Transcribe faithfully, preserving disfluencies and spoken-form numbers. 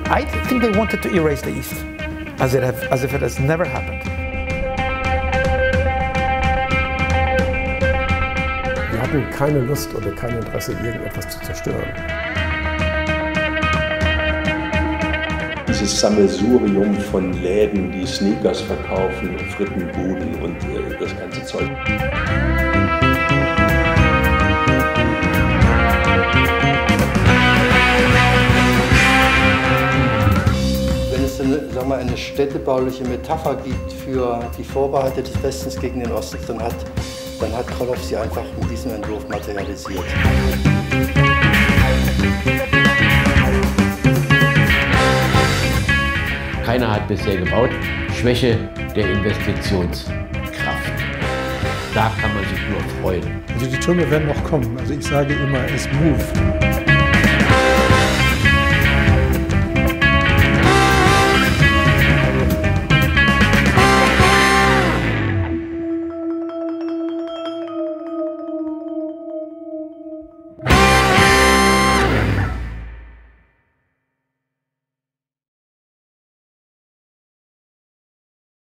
I think they wanted to erase the East, as, it have, as if it has never happened. Wir hatten keine Lust oder kein Interesse, irgendetwas zu zerstören. Dieses Sammelsurium von Läden, die Sneakers verkaufen, Frittenbuden und äh, das ganze Zeug. Wenn es eine, sagen wir, eine städtebauliche Metapher gibt für die Vorbehalte des Westens gegen den Osten, dann hat, dann hat Krolow sie einfach mit diesem Entwurf materialisiert. Keiner hat bisher gebaut. Schwäche der Investitionskraft. Da kann man sich nur freuen. Also die Türme werden noch kommen. Also ich sage immer, es moved.